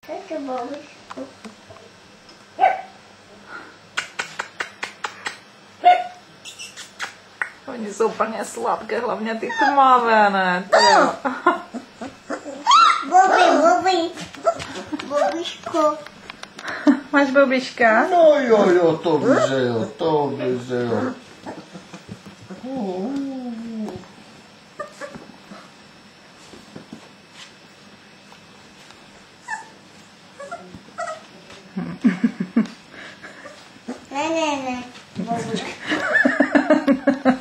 Taky babičku. Oni jsou plně sladké, hlavně ty tmavé, ne? Bobičko. Máš bobička? No jo, to by že jo. Ne, bobičko.